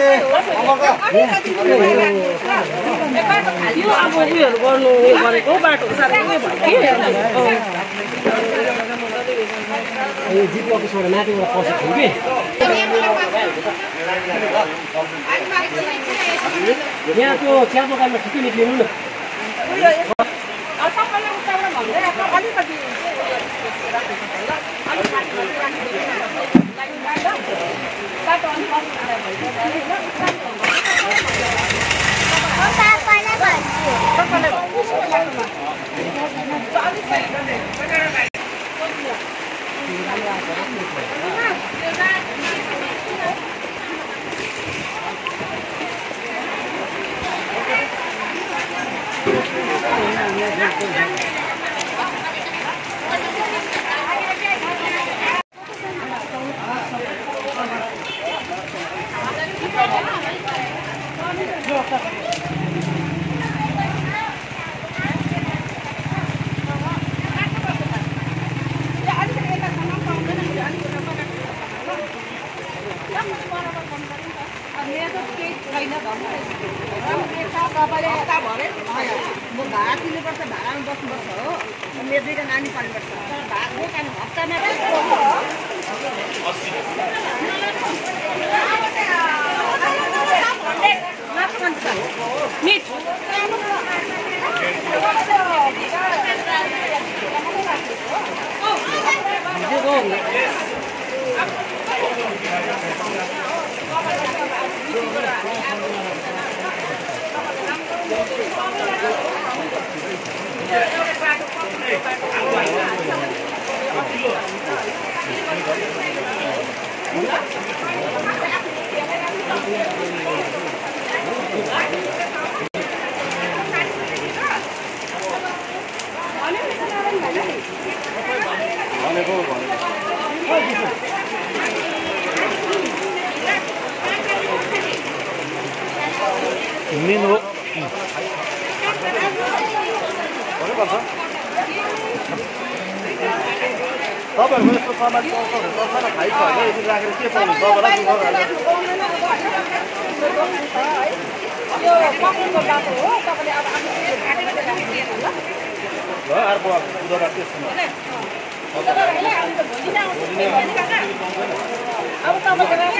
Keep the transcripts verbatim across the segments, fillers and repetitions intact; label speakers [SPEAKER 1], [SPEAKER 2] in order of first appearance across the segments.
[SPEAKER 1] यो अब उयोहरू गर्नु उयो गरेको बाटोहरू साह्रै उयो भयो कि
[SPEAKER 2] यो जिप अफिसबाट माथिबाट पसेको थियो कि यहाँ त्यो चिया दोकानमा ठिकै निक्लिनु न
[SPEAKER 3] तपाईहरुको यस्तो सामाजिक अवसरहरू सरकारले खाइछ भने यसरी राखेर के पाउनु तपाईलाई दुःख गर्छ
[SPEAKER 1] यो पक्रेको बाटो हो तपाईले अब आफ्नो घाटेबाट राख्दिएन ल
[SPEAKER 3] ल अर्को बुधबार त्यसमा
[SPEAKER 1] अब तपाईको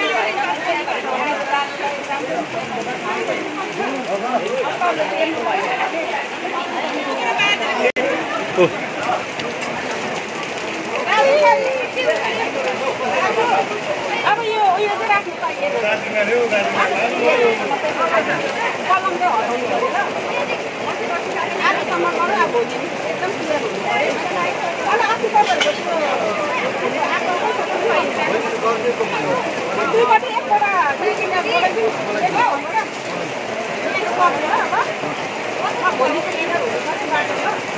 [SPEAKER 1] अब यो उयो चाहिँ राख्नु पाइएन कलम चाहिँ हटाउनु पऱ्यो ल आजसम्म गरौँ अब भोलि एकदम क्लियर हुनु पऱ्यो अनि अस्ति तपाईँहरूको दुईबाट एकवटा अब भोलि चाहिँ क्लियर हुनु पऱ्यो बाटो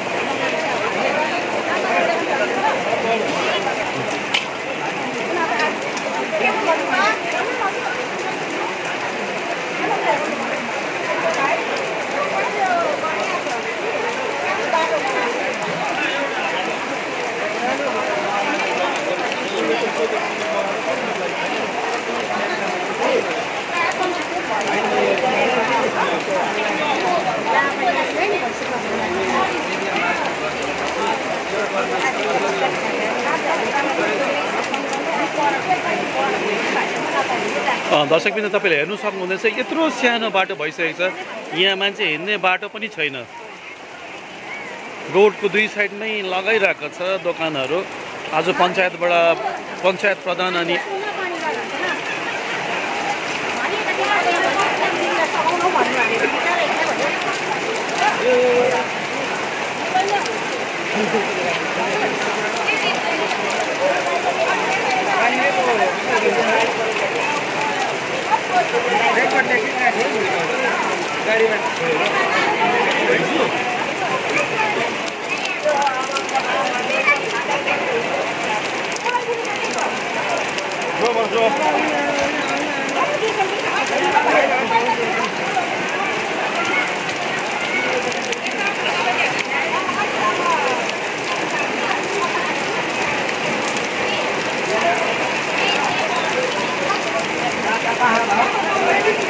[SPEAKER 4] दर्शकबिन तपाईले हेर्नु सक्नुहुँदैछ यत्रो सानो बाटो भइसकेको छ यहाँ मान्छे हिँड्ने बाटो पनि छैन रोडको दुई साइडमै लगाइरहेको छ दोकानहरू आज पञ्चायतबाट पञ्चायत प्रधान अनि
[SPEAKER 1] Paham?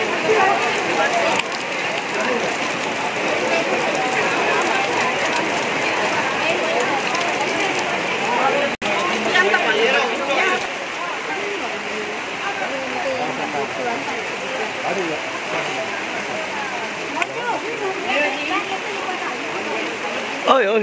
[SPEAKER 4] ओइ ओइ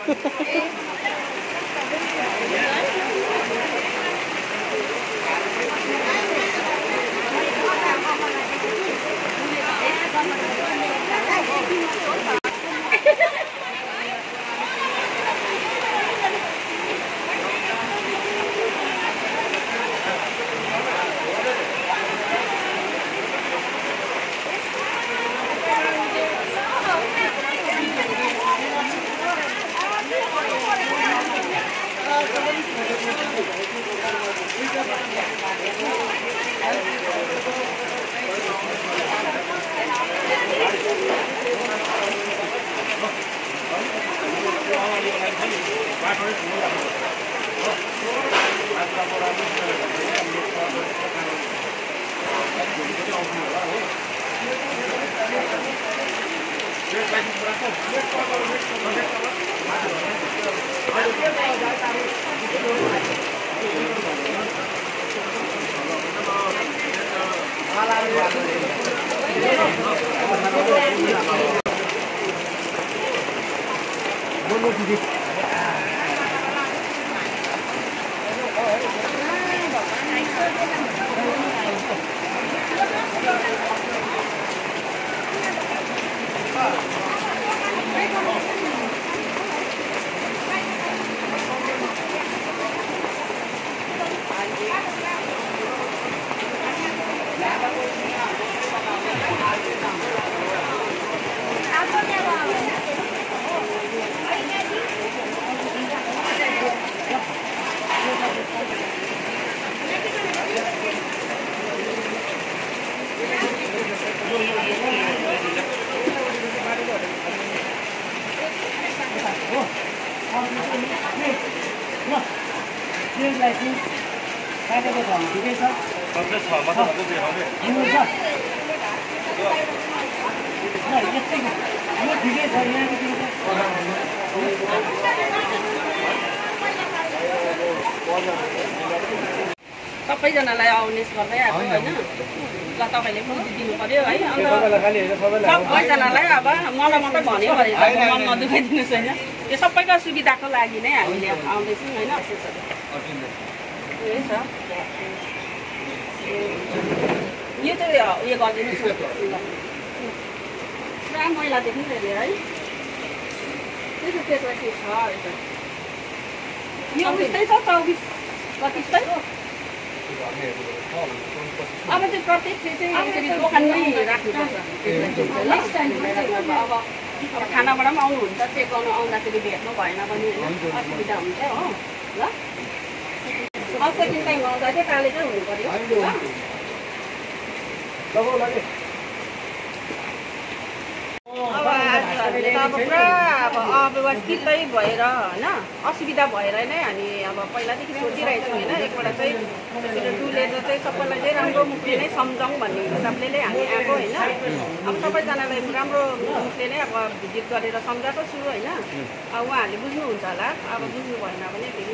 [SPEAKER 1] सबैजनालाई अवेरनेस गर्दै आएको होइन ल तपाईँले बुझिदिनु पर्यो है अन्त सबैजनालाई अब मलाई मात्रै भन्यो भने मन नदुखाइदिनुहोस् होइन यो सबैको सुविधाको लागि नै हामीले आउँदैछौँ होइन यही छ यो चाहिँ उयो गरिदिनुहोस् न पुरा मैला देख्नु पऱ्यो है त्यसो त्यसमा के छ यो उस्तै छ चौबिस पच्चिसै अब चाहिँ प्रत्येक चाहिँ यसरी दोकानमै राख्नुपर्छ अब अब खानाबाट पनि आउनुहुन्छ चेक गर्नु आउँदाखेरि भेट्नु भएन भने होइन असुविधा हुन्छ हो ल अब सेकेन्ड टाइम आउँदा चाहिँ काले चाहिँ हुनु पऱ्यो अब हामीले त अब पुरा अब अव्यवस्थितै भएर होइन असुविधा भएर नै हामी अब पहिलादेखि सोचिरहेको छौँ होइन एकपल्ट चाहिँ त्यसरी डुलेर चाहिँ सबैलाई चाहिँ राम्रो मुखले नै सम्झौँ भन्ने हिसाबले नै हामी आएको होइन अब सबैजनालाई राम्रो मुखले नै अब भिजिट गरेर सम्झाएको छु होइन अब उहाँहरूले बुझ्नुहुन्छ होला अब बुझ्नु भएन भने फेरि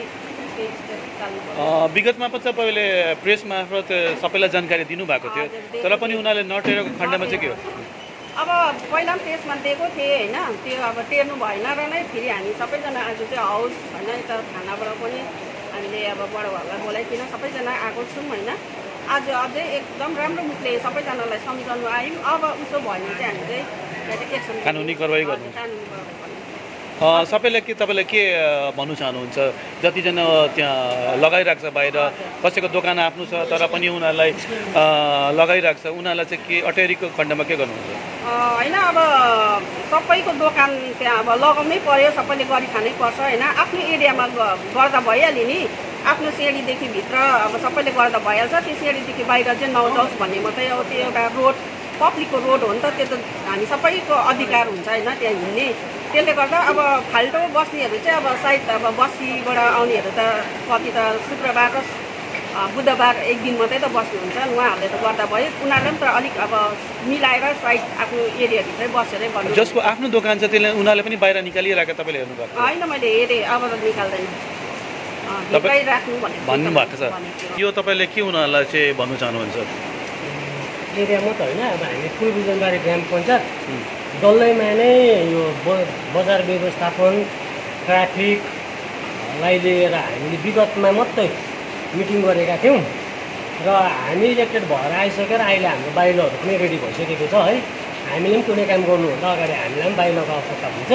[SPEAKER 4] विगतमा पनि तपाईँले प्रेस मार्फत सबैलाई जानकारी दिनुभएको थियो तर पनि उनीहरूले नटेरेको खण्डमा चाहिँ के हो
[SPEAKER 1] अब पहिला पनि प्रेसमा दिएको थिएँ होइन त्यो अब टेर्नु भएन र नै फेरि हामी सबैजना आज चाहिँ हाउस होइन यता थानाबाट पनि हामीले अब बडाहरूलाई बोलाइकन सबैजना आएको छौँ होइन आज अझै एकदम राम्रो मुखले सबैजनालाई सम्झाउनु आयौँ अब उसो भयो भने चाहिँ हामी चाहिँ एक्सन
[SPEAKER 4] कानुनी कारवाही गर्नु
[SPEAKER 1] कानुनी कारवाही
[SPEAKER 4] सबैलाई के तपाईँले के भन्नु चाहनुहुन्छ जतिजना त्यहाँ लगाइरहेको छ बाहिर कसैको दोकान आफ्नो छ तर पनि उनीहरूलाई लगाइरहेको छ उनीहरूलाई चाहिँ के अटेरीको खण्डमा के गर्नुहुन्छ
[SPEAKER 1] होइन अब सबैको दोकान त्यहाँ अब लगाउनै पर्यो सबैले गरी खानै पर्छ होइन आफ्नो एरियामा गर्दा भइहाल्यो नि आफ्नो सिँढीदेखि भित्र अब सबैले गर्दा भइहाल्छ त्यो सिँढीदेखि बाहिर चाहिँ नजाओस् भन्ने मात्रै अब त्यो एउटा रोड पब्लिकको रोड हो नि त त्यो त हामी सबैको अधिकार हुन्छ होइन त्यहाँ हिँड्ने त्यसले गर्दा अब फाल्टो बस्नेहरू चाहिँ अब सायद अब बस्तीबाट आउनेहरू त कति त शुक्रबार र बुधबार एक दिन मात्रै त बस्नुहुन्छ उहाँहरूले त गर्दा भयो उनीहरूले पनि त अलिक अब मिलाएर साइड आफ्नो एरियाभित्रै बसेरै गर्नु
[SPEAKER 4] जसको आफ्नो दोकान छ त्यसले उनीहरूले पनि बाहिर निकालिरहेको तपाईँले हेर्नुभएको
[SPEAKER 1] होइन मैले हेरेँ अब त निकाल्दैन राख्नु
[SPEAKER 4] भन्नुभएको छ यो तपाईँले के उनीहरूलाई चाहिँ भन्नु चाहनुहुन्छ
[SPEAKER 2] एरिया मात्र होइन, अब हामी फुलबिजनबारी ग्राम पञ्चायत डल्लैमा नै यो ब बजार व्यवस्थापन ट्राफिकलाई लिएर हामीले विगतमा मात्रै मिटिङ गरेका थियौँ र हामी इलेक्टेड भएर आइसकेर अहिले हाम्रो बाइलोहरू पनि रेडी भइसकेको छ है। हामीले पनि कुनै काम गर्नुभन्दा अगाडि हामीलाई पनि बाइलोको आवश्यकता हुन्छ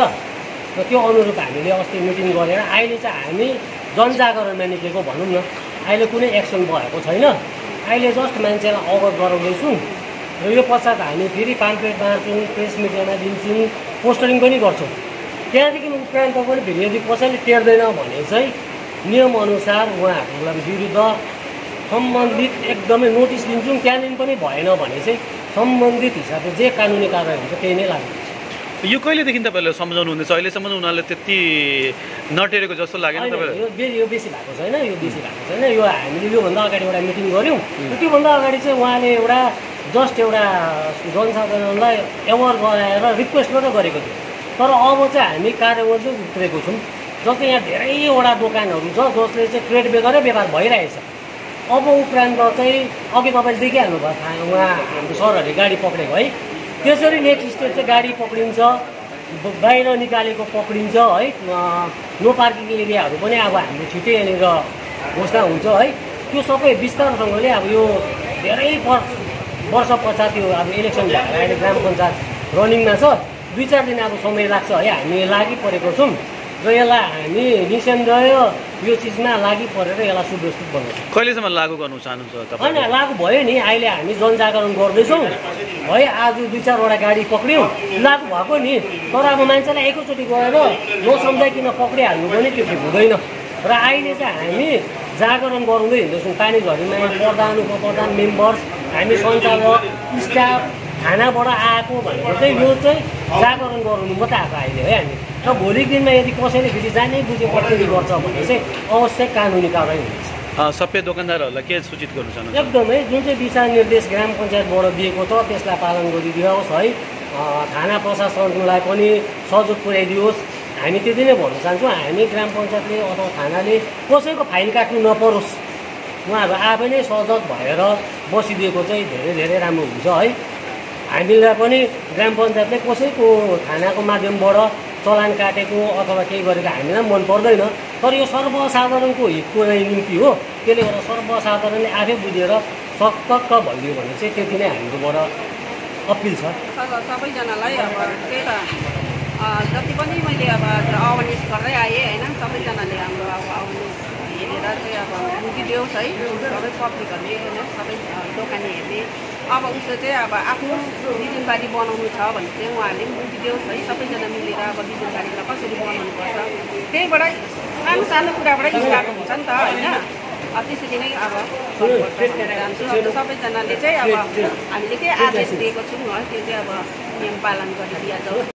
[SPEAKER 2] र त्यो अनुरूप हामीले अस्ति मिटिङ गरेर अहिले चाहिँ हामी जनजागरणमा निक्लेको भनौँ न। अहिले कुनै एक्सन भएको छैन, अहिले जस्ट मान्छेलाई अवगत गराउँदैछौँ र यो पश्चात हामी फेरि पाम्पलेट बाँड्छौँ, प्रेस मिडियामा दिन्छौँ, पोस्टरिङ पनि गर्छौँ। त्यहाँदेखि उपरान्त पनि फेरि यदि कसैले टेर्दैन भने चाहिँ नियमअनुसार उहाँहरूलाई विरुद्ध सम्बन्धित एकदमै नोटिस दिन्छौँ। त्यहाँदेखि पनि भएन भने चाहिँ सम्बन्धित हिसाबले जे कानुनी कारवाही हुन्छ त्यही नै लाग्छ।
[SPEAKER 4] यो कहिलेदेखि तपाईँहरूले सम्झाउनु हुँदैछ? अहिलेसम्म उनीहरूले त्यति नटेरेको जस्तो लागेन तपाईँलाई?
[SPEAKER 2] यो यो बेसी भएको छैन, यो बेसी भएको छैन। यो हामीले योभन्दा अगाडि एउटा मिटिङ गऱ्यौँ, त्योभन्दा अगाडि चाहिँ उहाँले एउटा जस्ट एउटा जनसाधारणलाई एवर गराएर रिक्वेस्ट मात्रै गरेको थियो। तर अब चाहिँ हामी कार्यान्वयन चाहिँ उत्रेको छौँ। जस्तै यहाँ धेरैवटा दोकानहरू छ जसले चाहिँ क्रेड बेगरै व्यापार भइरहेछ। अब उपरान्त चाहिँ अघि तपाईँले देखिहाल्नु भयो, उहाँ हाम्रो सरहरूले गाडी पक्रेको है। त्यसरी नेक्स्ट स्टेप चाहिँ गाडी पक्रिन्छ, बाहिर निकालेको पक्रिन्छ है। नो पार्किङ एरियाहरू पनि अब हाम्रो छिट्टै यहाँनिर घोषणा हुन्छ है। त्यो सबै विस्तारसँगले अब यो धेरै वर्ष वर्ष पश्चात यो अब इलेक्सन भएर अहिले ग्राम पञ्चायत रनिङमा छ। दुई चार दिन अब समय लाग्छ है। हामी लागि परेको छौँ र यसलाई हामी निसन्देह यो चिजमा लागि परेर यसलाई सुव्यवस्थित बनाउँछौँ।
[SPEAKER 4] कहिलेसम्म लागू गर्नु चाहनुहुन्छ तपाईँ?
[SPEAKER 2] होइन, लागू भयो नि। अहिले हामी जनजागरण गर्दैछौँ है। आज दुई चारवटा गाडी पक्रियौँ, लागू भएको नि। तर अब मान्छेलाई एकैचोटि गएर नसम्झाइकन पक्रिहाल्नु पनि त्यो ठिक हुँदैन। र अहिले चाहिँ हामी जागरण गराउँदै हिँड्दैछौँ। पानी झरीमा प्रधान उपप्रधान मेम्बर्स, हामी सञ्चालक, स्टाफ, थानाबाट आएको भनेको चाहिँ यो चाहिँ जागरण गराउनु मात्रै आएको अहिले है हामी। र भोलिको दिनमा यदि कसैले फेरि जानै बुझे पक्रिने गर्छ भने चाहिँ अवश्य कानुनी कारवाही हुन्छ।
[SPEAKER 4] सबै दोकानदारहरूलाई के सूचित गर्नु चाहनुहुन्छ?
[SPEAKER 2] एकदमै जुन चाहिँ दिशानिर्देश ग्राम पञ्चायतबाट दिएको छ त्यसलाई पालन गरिदियोस् है। थाना प्रशासनलाई पनि सहयोग पुर्याइदियोस्। हामी त्यति नै भन्न चाहन्छौँ। हामी ग्राम पञ्चायतले अथवा थानाले कसैको फाइन काट्नु नपरोस्, उहाँहरू आफै नै सजग भएर बसिदिएको चाहिँ धेरै धेरै राम्रो हुन्छ है। हामीलाई पनि ग्राम पञ्चायतले कसैको थानाको माध्यमबाट चलान काटेको अथवा केही गरेको हामीलाई मन पर्दैन। तर यो सर्वसाधारणको हितको निम्ति हो। त्यसले गर्दा सर्वसाधारणले आफै बुझेर सतर्क भइदियो भने चाहिँ त्यति नै हामीकोबाट अपिल छ
[SPEAKER 1] सबैजनालाई। अब त्यही त जति पनि मैले अब अवेरनेस गर्दै आएँ होइन, सबैजनाले हाम्रो अब अवेरनेस हेरेर चाहिँ अब बुझिदियोस् है। सबै पब्लिकहरूले होइन, सबै दोकानेहरूले अब उसो चाहिँ अब आफ्नो बिजनबारी बनाउनु छ भने चाहिँ उहाँहरूले पनि बुझिदियोस् है। सबैजना मिलेर अब बिजनबारीलाई कसरी बनाउनुपर्छ त्यहीबाट सानो सानो कुराबाट स्टार्ट हुन्छ नि त होइन। अब त्यसरी नै अब जान्छु। अन्त सबैजनाले चाहिँ अब हामीले के आदेश दिएको छौँ है त्यो चाहिँ अब नियम पालन गरिदिया जाओस्।